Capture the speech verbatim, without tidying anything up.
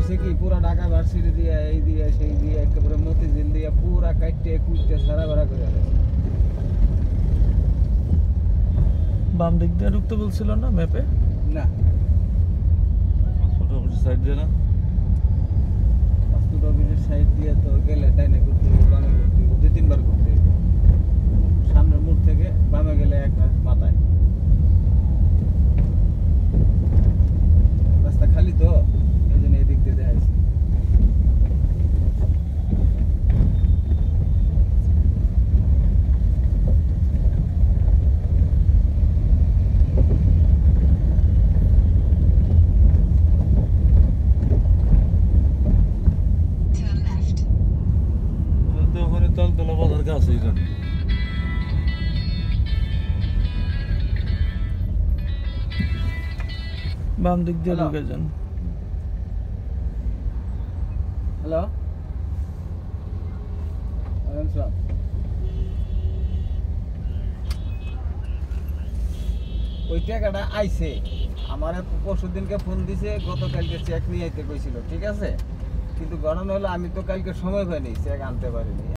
করছে কি পুরা ঢাকা ভার্সিটি দিয়ে এই দিয়ে সেই দিয়ে একেবারে মতিঝিল দিয়ে পুরা কাটতে কুটতে সারা বেড়া করে গেছে। বাম দিক দিয়ে ঢুকতে বলছিল না ম্যাপে? না পাসপোর্ট অফিসের সাইড দিয়ে না, পাসপোর্ট অফিসের সাইড দিয়ে তো গেলে ডাইনে ঘুরতে হবে, বামে ঘুরতে হবে, দুই তিনবার ঘুরতে হবে। সামনের মোড় থেকে বামে গেলে এক মাথায় রাস্তা খালি তো এই জন্য এদিক দিয়ে দেখাইছি। তো ওখানে তালতলা বাজার কাছে এখানে। বাম দিক দিয়ে হ্যালো। ঢুকে যান। হ্যালো ওয়ালাইকুম আসসালাম। ওই টাকাটা আইছে আমার পরশু দিনকে ফোন দিছে, গতকালকে চেক নিয়ে আইতে কইছিল, ঠিক আছে, কিন্তু ঘটনা হলো আমি তো কালকে সময় পাইনি চেক আনতে পারিনি।